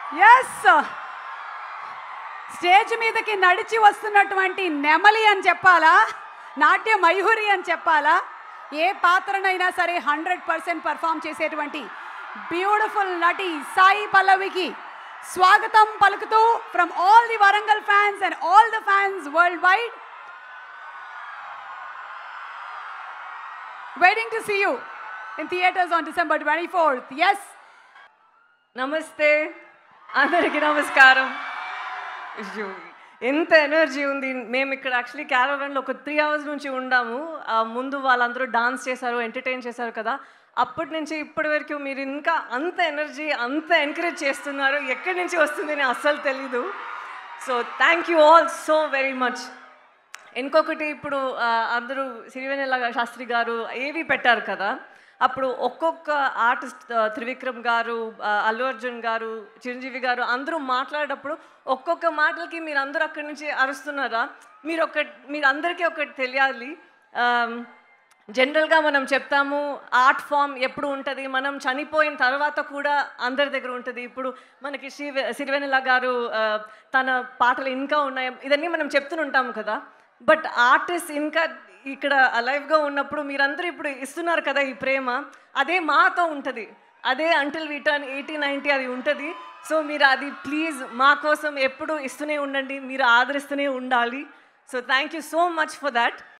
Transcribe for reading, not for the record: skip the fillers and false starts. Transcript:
Yes, stage మీదకి నడిచి వస్తున్నటువంటి నెమలి అని చెప్పాలా, నాట్య మయూరి అని చెప్పాలా, ఏ పాత్రనైనా సరే 100% పర్ఫామ్ చేసేటువంటి బ్యూటిఫుల్ నటి సాయి పల్లవికి స్వాగతం పలుకుతూ from all the Warangal fans and all the fans worldwide, waiting to see you in theaters on December 24th. Yes. నమస్తే, అందరికీ నమస్కారం. ఎంత ఎనర్జీ ఉంది. మేము ఇక్కడ యాక్చువల్లీ క్యారవాన్లో ఒక 3 hours నుంచి ఉండాము. ముందు వాళ్ళందరూ డాన్స్ చేశారు, ఎంటర్టైన్ చేశారు కదా. అప్పటి నుంచి ఇప్పటి వరకు మీరు ఇంకా అంత ఎనర్జీ, అంత ఎంకరేజ్ చేస్తున్నారు. ఎక్కడి నుంచి వస్తుంది అని అస్సలు తెలీదు. So thank you all so very much. ఇంకొకటి, ఇప్పుడు అందరూ సిరివెన్నెల శాస్త్రి గారు ఏవి పెట్టారు కదా, అప్పుడు ఒక్కొక్క ఆర్టిస్ట్ త్రివిక్రమ్ గారు, అల్లు అర్జున్ గారు, చిరంజీవి గారు అందరూ మాట్లాడేటప్పుడు ఒక్కొక్క మాటలకి మీరు అందరూ అక్కడి నుంచి అరుస్తున్నారా, మీరు అందరికీ ఒకటి తెలియాలి. జనరల్గా మనం చెప్తాము ఆర్ట్ ఫామ్ ఎప్పుడు ఉంటుంది, మనం చనిపోయిన తర్వాత కూడా అందరి దగ్గర ఉంటుంది. ఇప్పుడు మనకి సిరివెన్నెల గారు తన పాటలు ఇంకా ఉన్నాయి, ఇదన్నీ మనం చెప్తూనే కదా. బట్ ఆర్టిస్ట్ ఇంకా ఇక్కడ అలైవ్గా ఉన్నప్పుడు మీరందరూ ఇప్పుడు ఇస్తున్నారు కదా ఈ ప్రేమ, అదే మాతో ఉంటుంది, అదే అంటిల్ వి టర్న్ 80-90 అది ఉంటుంది. సో మీరు అది ప్లీజ్ మా కోసం ఎప్పుడు ఇస్తూనే ఉండండి, మీరు ఆదరిస్తూనే ఉండాలి. So thank you so much for that.